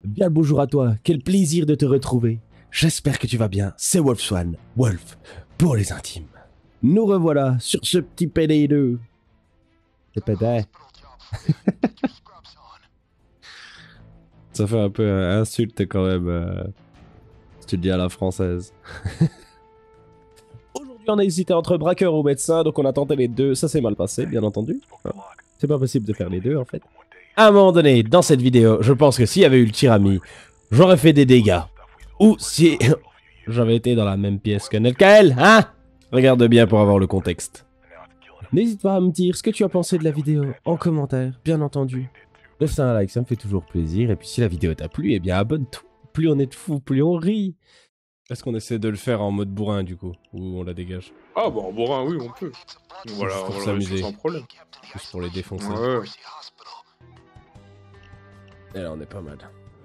Bien le bonjour à toi, quel plaisir de te retrouver. J'espère que tu vas bien, c'est Wolfswan, Wolf, pour les intimes. Nous revoilà sur ce petit PD2. C'est PD. Ça fait un peu insulte quand même, si tu le dis à la française. Aujourd'hui on a hésité entre braqueur ou médecin, donc on a tenté les deux, ça s'est mal passé bien entendu. C'est pas possible de faire les deux en fait. À un moment donné, dans cette vidéo, je pense que s'il y avait eu le tirami, j'aurais fait des dégâts. Ou si j'avais été dans la même pièce que Nelkael, hein? Regarde bien pour avoir le contexte. N'hésite pas à me dire ce que tu as pensé de la vidéo en commentaire, bien entendu. Laisse un like, ça me fait toujours plaisir. Et puis si la vidéo t'a plu, eh bien abonne-toi. Plus on est de fous, plus on rit. Est-ce qu'on essaie de le faire en mode bourrin du coup? Ou on la dégage? Ah bah en bourrin, oui, on peut. Voilà, Juste pour on s'amuser. sans problème. Juste pour les défoncer. Ouais. Et là on est pas mal.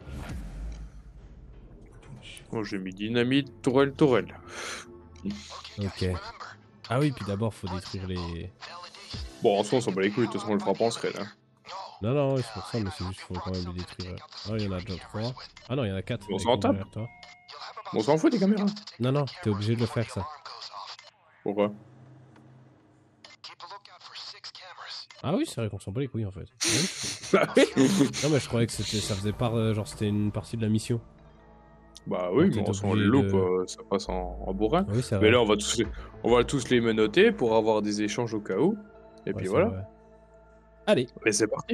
Bon, j'ai mis dynamite, tourelle. Ok. Ah oui, puis d'abord faut détruire les... Bon, en soi, on s'en bat les couilles, de toute façon, on le fera pas en secret, là. Non, non, oui, c'est pour ça, mais c'est juste qu'il faut quand même les détruire. Ah, il y en a déjà 3. Ah non, il y en a 4. On s'en tape. Toi. Bon, on s'en fout des caméras. Non, non, t'es obligé de le faire, ça. Pourquoi? Ah oui, c'est vrai qu'on s'en bat les couilles, en fait. Bah oui. Non, mais je croyais que ça faisait part, genre c'était une partie de la mission. Bah oui, mais on les loupe, ça passe en bourrin. Oui, c'est vrai. Mais là, on va tous les menotter pour avoir des échanges au cas où. Et puis voilà. Vrai. Allez. Et c'est parti.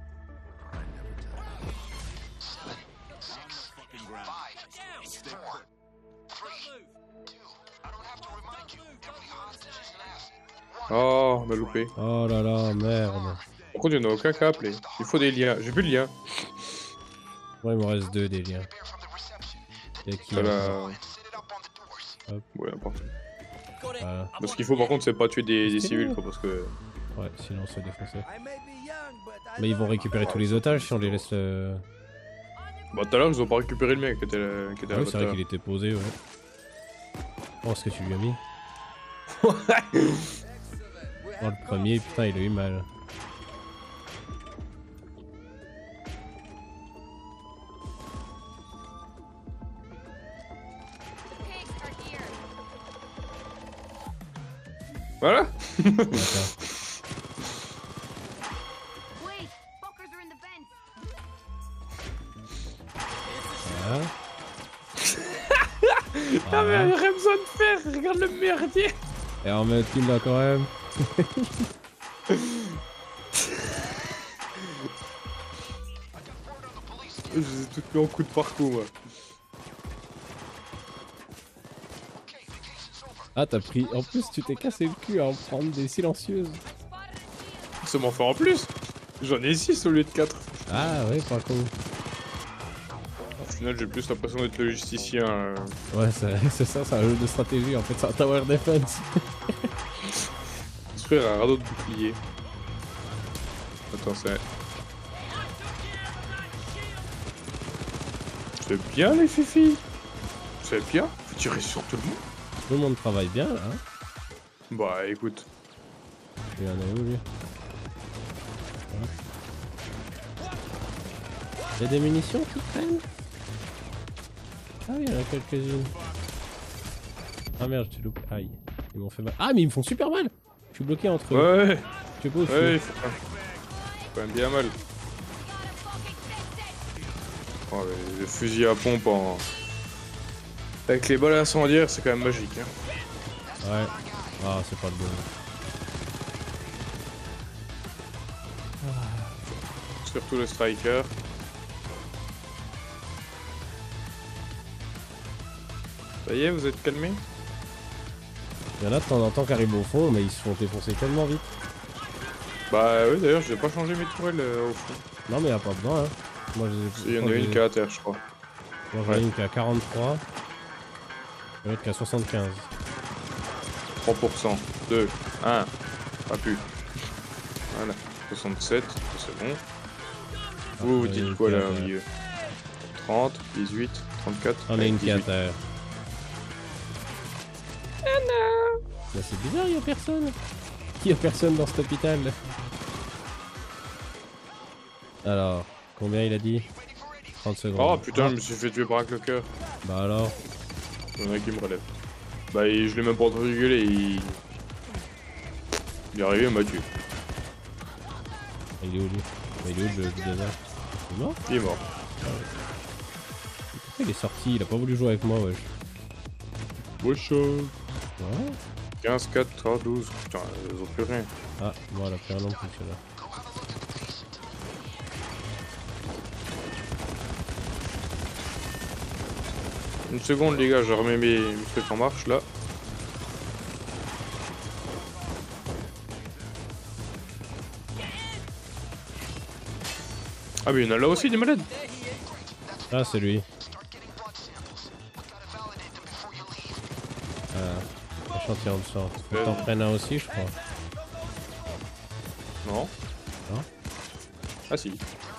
Oh, on a loupé. Oh là là, merde. Par contre, il n'y en a aucun qui a appelé. Il faut des liens. J'ai plus de liens. Ouais, il me reste 2 des liens. Et qui Hop. Ouais, n'importe. Ce qu'il faut par contre, c'est pas tuer des civils, quoi, parce que... Ouais, sinon c'est défoncé. Mais ils vont récupérer tous les otages si on les laisse... Bah tout à l'heure, ils ont pas récupéré le mec qui était là. Ah oui, c'est vrai qu'il était posé, ouais. Oh, ce que tu lui as mis. Oh, le premier, putain, il a eu mal. Voilà. Voilà. Ah mais il aurait besoin de faire, regarde le merdier. Et on met kill là quand même. Je les ai toutes mis en coup de parcours, moi. Ah, t'as pris... En plus, tu t'es cassé le cul à en prendre des silencieuses. Ça m'en fait en plus. J'en ai 6 au lieu de 4. Ah ouais, pas con. Au final, j'ai plus l'impression d'être le justicien. Ouais, c'est ça, c'est un jeu de stratégie en fait, c'est un tower defense. Construire un radeau de bouclier. Attends, c'est bien les fifis. C'est bien. Faut tirer sur tout le monde. Tout le monde travaille bien là. Hein. Bah écoute. Il y en a où lui? Il y a des munitions qui traînent? Ah oui, il y en a quelques-unes. Ah merde, je t'ai loupé. Aïe, ils m'ont fait mal. Ah mais ils me font super mal. Je suis bloqué entre eux. Ouais. Tu sais pas où je Ouais, suis. quand même bien mal. Oh, le fusil à pompe en... Avec les balles incendiaires, c'est quand même magique. Hein. Ouais. Ah, c'est pas le bon. Surtout le striker. Ça y est, vous êtes calmés? Il y en a de temps en temps qui arrivent au fond, mais ils se font défoncer tellement vite. Bah oui, d'ailleurs, je vais pas changer mes tourelles au fond. Non, mais y a pas besoin, hein. Moi, Il y en a une qui est à terre, je crois. Moi, j'en ai une qui est à 43. Et l'autre qui est à 75. 3%. 2. 1. Pas plus. Voilà. 67. C'est bon. Vous dites quoi là au milieu? 30, 18, 34. On a une qui est à 18. terre. Bah, c'est bizarre, y'a personne. Y'a personne dans cet hôpital. Alors, combien il a dit? 30 secondes. Oh putain, je me suis fait tuer par un clocker. Bah alors. Il y en a qui me relève. Bah, je l'ai même pas entendu gueuler, il est arrivé, il m'a tué. Il est où lui? Il est où le désert? Il est mort? Il est mort. Pourquoi il est sorti? Il a pas voulu jouer avec moi, wesh. Wesh. Ouais. 15, 4, 3, 12. Putain, ils ont plus rien. Ah, moi, elle a pris un long plus là. Une seconde, les gars, je remets mes trucs en marche là. Ah, mais il y en a là aussi des malades. Ah, c'est lui. Échantillon de sang. Tu t'en prennes un aussi, je crois. Non. Non. Ah, si.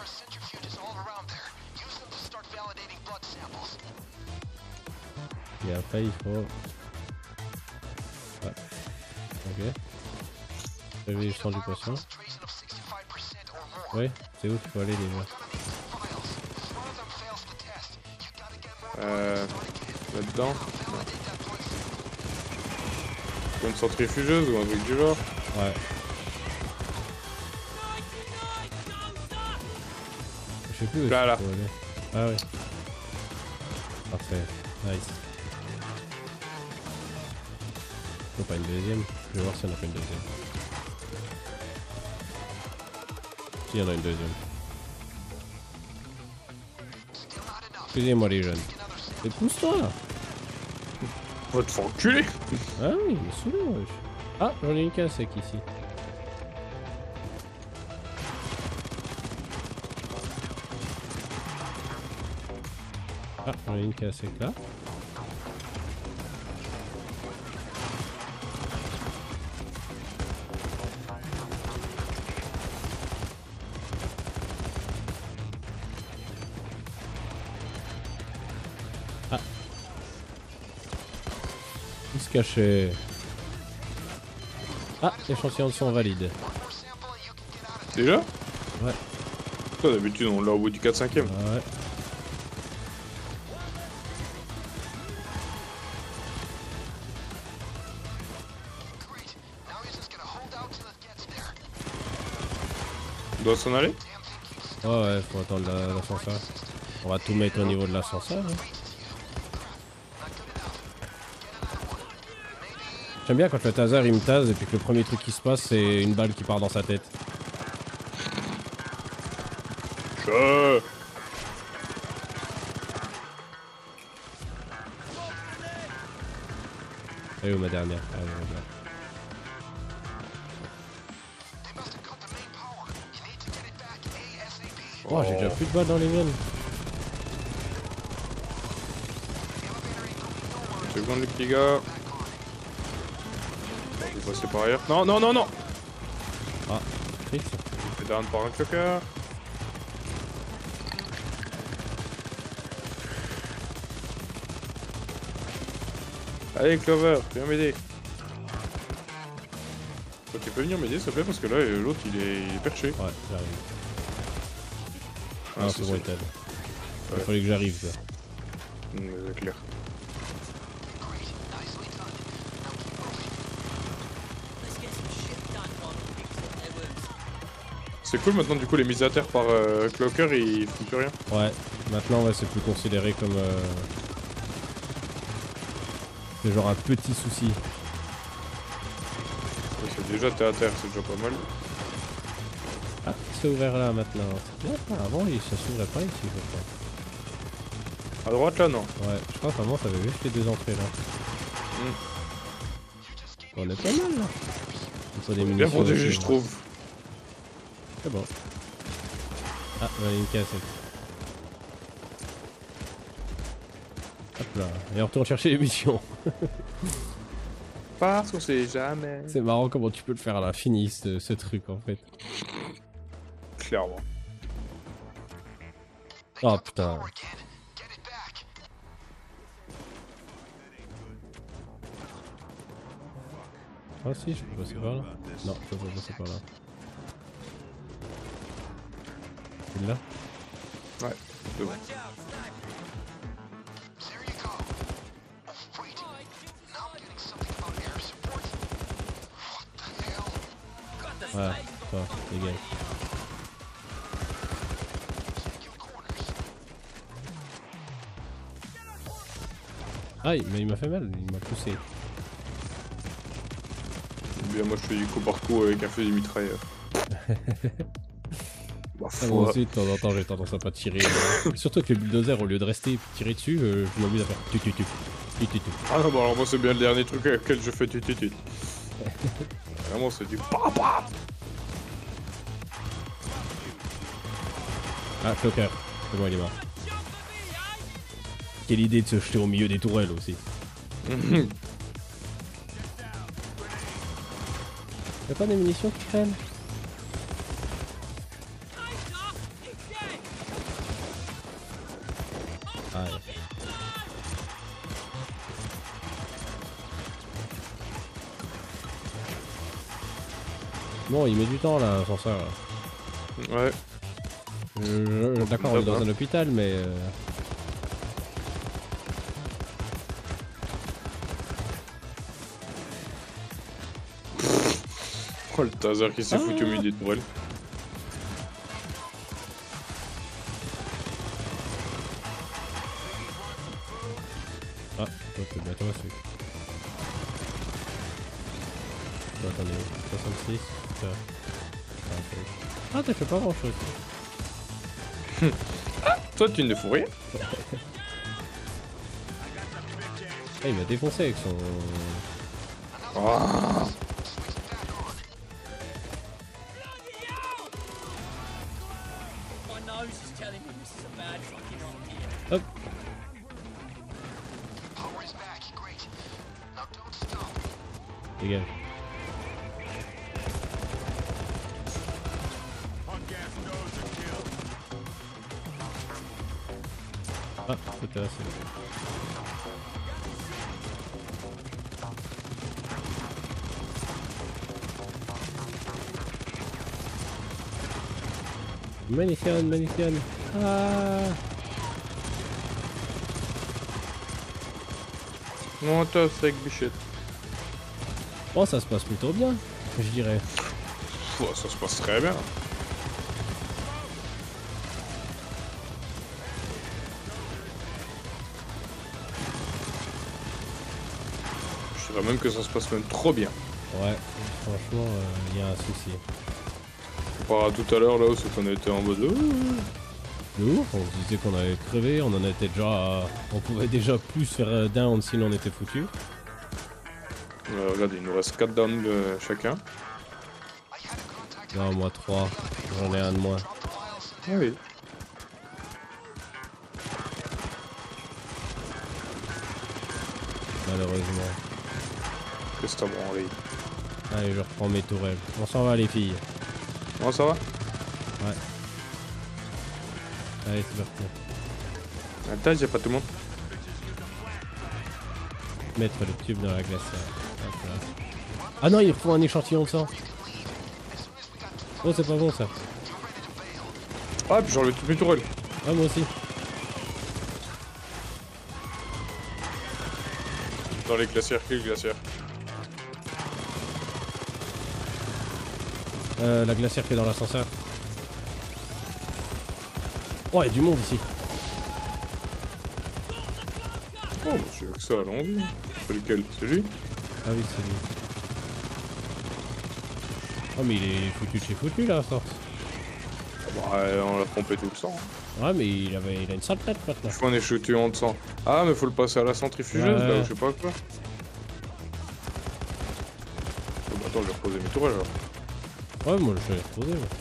Et après, il faut... Ouais. Ok. Réveiller le sang du patient. Oui, c'est où qu'il faut aller déjà? Là-dedans. Une centrifugeuse ou un truc du genre. Ouais. Je sais plus où Là, là. il faut aller. Ah oui. Parfait. Nice. Faut pas une deuxième. Je vais voir si on a pas une deuxième. Si, il y en a une deuxième. Excusez-moi les jeunes. Mais pousse-toi là. Va te faire enculer. Ah oui, mais souvent wesh. Ah, j'en ai une qu'un sec ici. Ah, j'en ai une qu'un sec là. Ah. Il se cachait. Ah, échantillon de sang valide. Déjà? Ouais. Toi, d'habitude, on l'a au bout du 4-5ème. Ouais. On doit s'en aller? Ouais, faut attendre l'ascenseur. On va tout mettre au niveau de l'ascenseur. Hein. J'aime bien quand le taser il me tase et puis que le premier truc qui se passe c'est une balle qui part dans sa tête. Je... Elle est où ma dernière? Ah, oui, là. Oh, j'ai déjà plus de balles dans les miennes. Une seconde, les petits gars. Je vais passer par ailleurs. Non, non, non, non! Ah, triste. Je vais down par un clocker. Allez, Clover, viens m'aider. Toi, tu peux venir m'aider, s'il te plaît, parce que là, l'autre, il est perché. Ouais, j'arrive. Ah, Ah, c'est bon, il t'aide. Il fallait que j'arrive là. C'est clair. C'est cool maintenant, du coup, les mises à terre par Clocker, ils font plus rien. Ouais, maintenant ouais, c'est plus considéré comme... C'est genre un petit souci. C'est déjà, t'es à terre, c'est déjà pas mal. Ah, c'est ouvert là maintenant. C'est bien, avant ça s'ouvrait pas ici, je crois. À droite, là, non. Ouais, je crois qu'avant ça avait juste les deux entrées là. On est pas mal là. Il faut des Bien munitions. protégé, je trouve. C'est bon. Ah, on a une casse. Hop là. Et on retourne chercher les missions. Parce qu'on sait jamais. C'est marrant comment tu peux le faire à l'infini ce truc en fait. Clairement. Oh putain. Ah si, je peux passer par là. Non, je peux pas passer par là. Il est là? Ouais, c'est bon. Ouais, toi, dégage. Aïe, mais il m'a fait mal, il m'a poussé. Bien, moi je fais du coup par coup avec un fusil mitrailleur. Bah, Moi aussi, de temps en temps, j'ai tendance à pas tirer. Surtout que le bulldozer, au lieu de rester et tirer dessus, je m'amuse à faire tu. Ah non, bah alors moi c'est bien le dernier truc avec lequel je fais tu. Vraiment, c'est du papa. Ah, Flocker, c'est bon, il est mort. Quelle idée de se jeter au milieu des tourelles aussi. Y'a pas des munitions qui traînent? Aïe. Bon, il met du temps là, l'ascenseur. Ouais. D'accord, on est dans un hôpital, mais... Oh le taser qui s'est foutu au milieu des tourelles. Ah, toi t'es bientôt à celui. Attendez, 66. Ah, t'as fait pas grand chose. Toi tu ne fous rien. Ah, il m'a défoncé avec son... Ah. Hop. Dégage. Ah, c'était assez. Magnifique. Ah. Non, toi c'est avec Bichette. Oh, ça se passe plutôt bien, je dirais. Oh, ça se passe très bien. Je dirais même que ça se passe même trop bien. Ouais, franchement, il y a un souci. Comparé à tout à l'heure là où c'est qu'on était en mode... Nous, on se disait qu'on allait crever, on en était déjà à... On pouvait déjà plus faire down sinon on était foutu. Regarde, il nous reste 4 downs chacun. Non, moi 3. J'en ai un de moins. Ah oui. Malheureusement. Qu'est-ce que t'as branlé? Allez, je reprends mes tourelles. On s'en va les filles. Oh, ça va? Ouais. Allez, c'est parti. Attends, y'a pas tout le monde. Mettre le tube dans la glacière. Hop là. Ah non, il faut un échantillon de sang. Oh, c'est pas bon ça. Ah, puis j'enlève toutes mes tourelles. Ah, moi aussi. Dans les glacières, quel glacière? La glacière qui est dans l'ascenseur. Oh, il y a du monde ici. Oh, bah, c'est que ça, allons-y. C'est lequel? C'est lui? Ah oui, c'est lui. Oh, mais il est foutu de chez foutu là, à force. Bah, on l'a pompé tout le sang. Ouais, mais il a une sale tête maintenant. Faut un échantillon de sang. Ah, mais faut le passer à la centrifugeuse, là, ou je sais pas quoi. Oh, bah, attends, je vais reposer mes tourelles alors. Ouais, moi je vais reposer. Moi.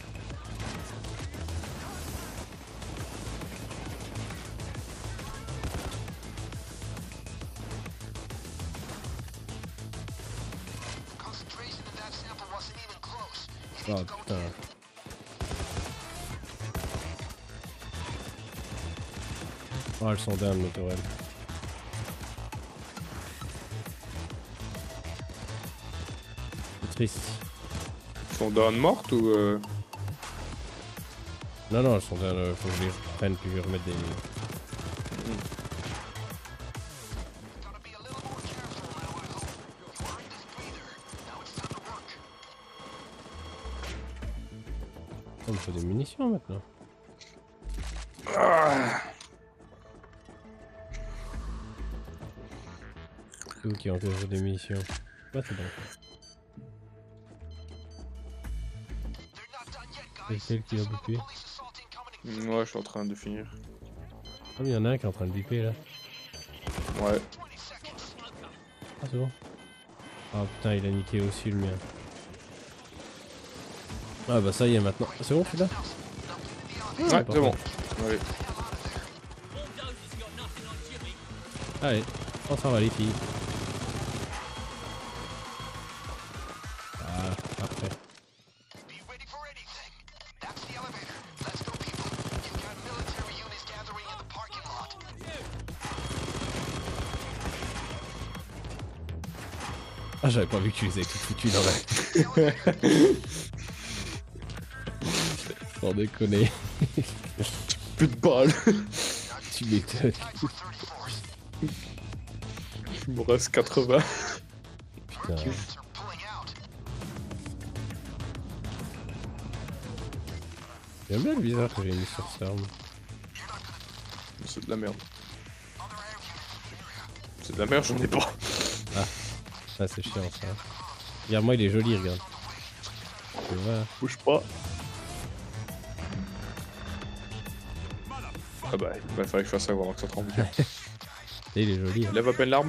Oh putain. Oh, elles sont dingues, mes tourelles. C'est triste. Ils sont down mortes ou Non, non, elles sont bien, faut que je les prenne puis je remette des... Oh, il faut des munitions maintenant. C'est où qui a encore des munitions? Ah, c'est bon. C'est celle qui a bouffé. Ouais, je suis en train de finir. Ah, mais il y en a un qui est en train de biper là. Ouais. Ah, c'est bon. Ah putain, il a niqué aussi le mien. Ah bah ça y est maintenant. Ah, c'est bon celui-là? Ouais, c'est bon. Allez. Allez, on s'en va les filles. Ah, parfait. Ah, j'avais pas vu que tu les avais toutes foutues dans la... Sans déconner. Plus de balles. Tu m'étonnes. Il me reste 80. Putain. J'aime bien le bizarre que j'ai mis sur cette arme. C'est de la merde. C'est de la merde, j'en ai pas. Ah, c'est chiant ça. Regarde-moi, il est joli, regarde. Tu vois. Bouge pas. Ah bah, il va falloir que je fasse ça avant que ça tremble. Il est joli. Hein. Lève à peine l'arme.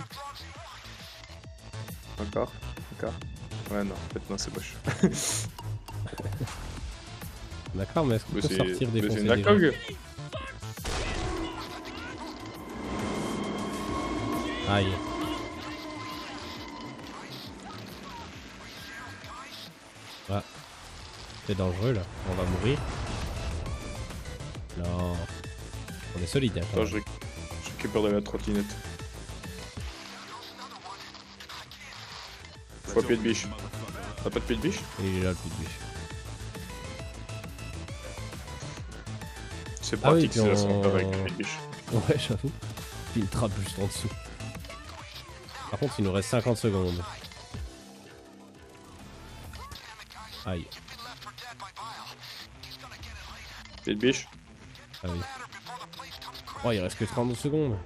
Encore. Encore. Ouais, non, en fait, non, c'est moche. D'accord, mais est-ce qu'on peut sortir des c'est une ACOG. Aïe. Ah. C'est dangereux là, on va mourir. Non. On est solide, hein. Attends, je récupère de la trottinette. Faut pied de biche. T'as pas de pied de biche? Il est là le pied de biche. C'est pratique, oui, c'est la santé avec le pied de biche. Ouais, j'avoue. Puis il trappe juste en dessous. Par contre, il nous reste 50 secondes. Aïe. Pied de biche. Ah oui. Oh, il reste que 30 secondes.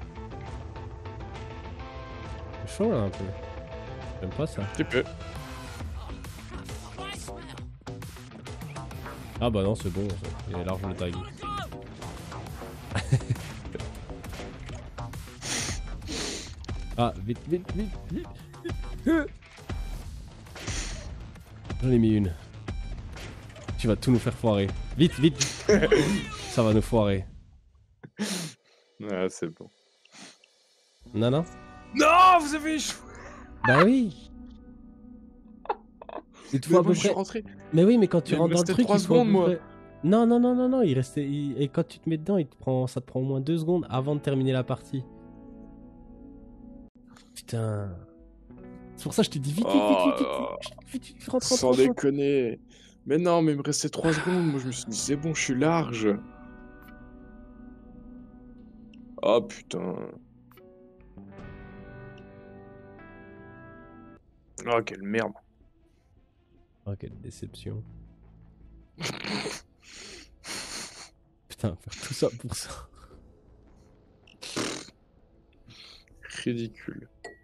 C'est chaud là un peu. J'aime pas ça. Un petit peu. Ah bah non, c'est bon, ça. Il est large le tag. Ah, vite, vite, vite, vite. J'en ai mis une. Tu vas tout nous faire foirer. Vite, vite. Ça va nous foirer. Ah, c'est bon. Non, non. Non, vous avez échoué. Bah oui. Il te faut à peu Je suis près... rentré. Mais oui, mais quand tu Il me rentres dans le restait truc, 3 il faut à peu secondes, moi. près- Non, non, non, non, non, il restait... Et quand tu te mets dedans, ça te prend au moins 2 secondes avant de terminer la partie. Putain... C'est pour ça que je te dis vite, vite, vite, vite, rentre, Sans rentre. déconner. Mais non, mais il me restait 3 secondes. Moi, je me suis dit, c'est bon, je suis large. Oh putain. Oh, quelle merde. Oh, quelle déception. Putain, faire tout ça pour ça. Ridicule.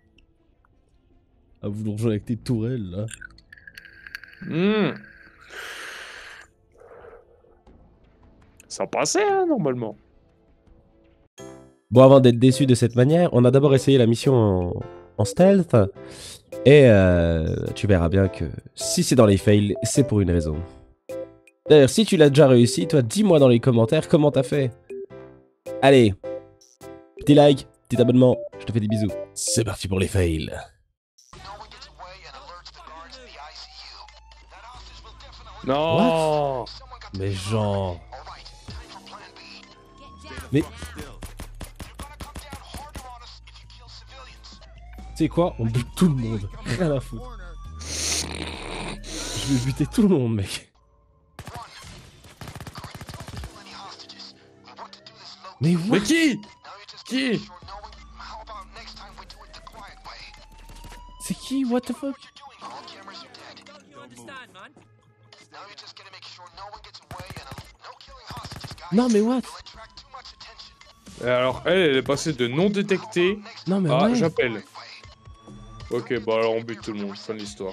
À vouloir jouer avec tes tourelles, là. Ça passait, hein, normalement. Bon, avant d'être déçu de cette manière, on a d'abord essayé la mission en stealth. Et tu verras bien que si c'est dans les fails, c'est pour une raison. D'ailleurs, si tu l'as déjà réussi, toi, dis-moi dans les commentaires comment t'as fait. Allez, petit like, petit abonnement, je te fais des bisous. C'est parti pour les fails. Non. Mais genre... Mais... Tu sais quoi? On bute tout le monde. Rien à foutre. Je vais buter tout le monde, mec. Mais Mais what? qui? Qui? C'est qui? What the fuck? Non mais what? Et alors, elle est passée de non détecté Non mais à ouais. j'appelle. Ok, bah alors on bute tout le monde, fin de l'histoire.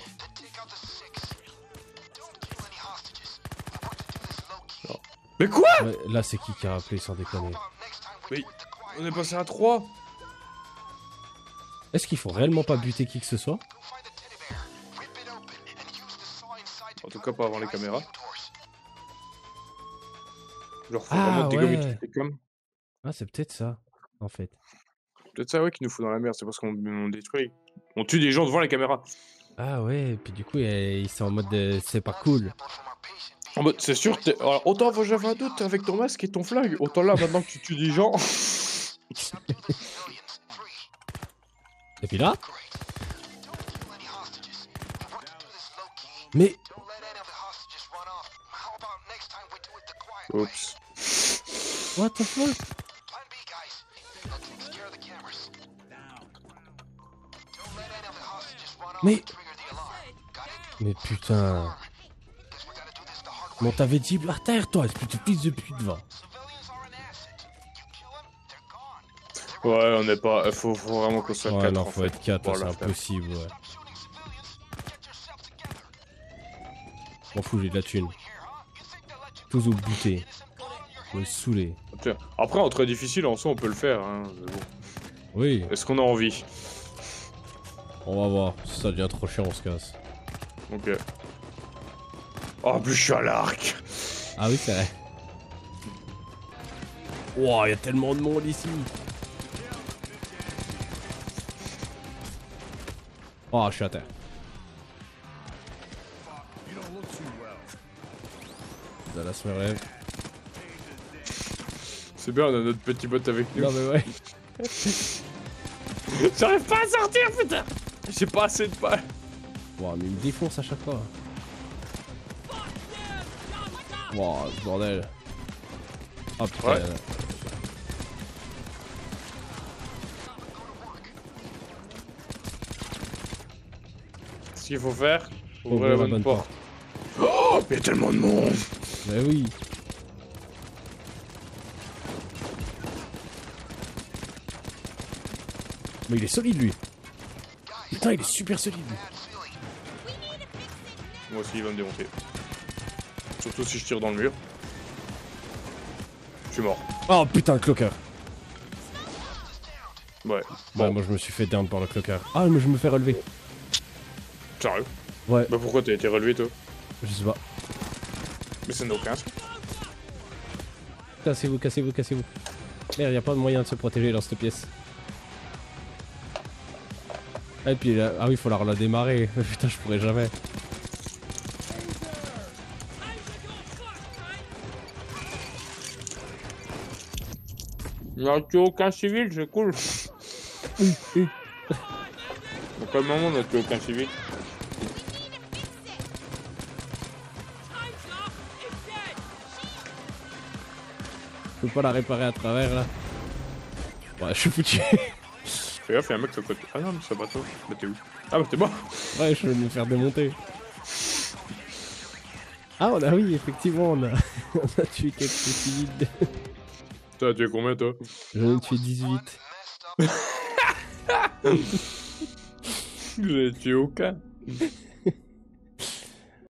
Mais quoi? Ouais, là c'est qui a appelé sans déconner? Mais on est passé à 3. Est-ce qu'il faut réellement pas buter qui que ce soit? En tout cas pas avant les caméras. Genre faut Ah, vraiment dégommer ouais. toutes les cams. Ah c'est peut-être ça, en fait. Peut-être ça ouais qui nous fout dans la merde, c'est parce qu'on détruit. On tue des gens devant les caméras. Ah ouais, et puis du coup ils sont en mode de... c'est pas cool. En mode c'est sûr, alors, autant avant j'avais un doute avec ton masque et ton flingue, autant là maintenant que tu tues des gens. Et puis là? Mais... Oups. What the fuck? Mais... Mais putain... Bon t'avais dit par terre toi, espèce de fils de pute va. Ouais, on n'est pas. Faut vraiment qu'on soit Ouais 4. non, faut être 4, Voilà, c'est frère. impossible, ouais. M'en fous, j'ai de la thune. Tous vous buter. Vous me saouler. Tiens, après, en très difficile, en soi, on peut le faire. Hein. mais bon. Oui, Est-ce qu'on a envie? on va voir. Si ça devient trop chiant, on se casse. Ok. Oh, en plus, je suis à l'arc. Ah oui, c'est vrai. Wow, y a tellement de monde ici. Oh, je suis à terre. Dallas me rêve. C'est bien, on a notre petit bot avec nous. Non mais ouais. J'arrive pas à sortir, putain. J'ai pas assez de balles. Wow, mais il me défonce à chaque fois. Wow, ce bordel. Oh putain. Ouais. Ce qu'il faut faire, ouvrir la bonne porte. Oh, mais y a tellement de monde. Mais oui. Mais il est solide lui. Putain, il est super solide lui. Moi aussi, il va me démonter. Surtout si je tire dans le mur. Je suis mort. Oh putain, le clocker. Ouais. Ouais, Bon, moi je me suis fait down par le clocker. Ah, mais je me fais relever. sérieux? Ouais, Bah pourquoi t'as été relevé, toi? je sais pas. Mais ça n'a aucun sens. Cassez-vous, cassez-vous, cassez-vous. Merde, y a pas de moyen de se protéger dans cette pièce. Et puis là, ah oui, faut la redémarrer. Putain, je pourrais jamais. Il n'y a tué aucun civil, c'est cool. À quel moment on a tué aucun civil? Je peux pas la réparer à travers là. Ouais, je suis foutu. Fais gaffe, y'a un mec sur le côté. Ah non, mais c'est pas toi. Mais t'es où? Ah bah t'es mort. Ouais, je vais me faire démonter. Ah, on a, oui, effectivement, on a, on a tué quelques civils. T'as tué combien, toi? J'en ai tué 18. Vous avez tué aucun.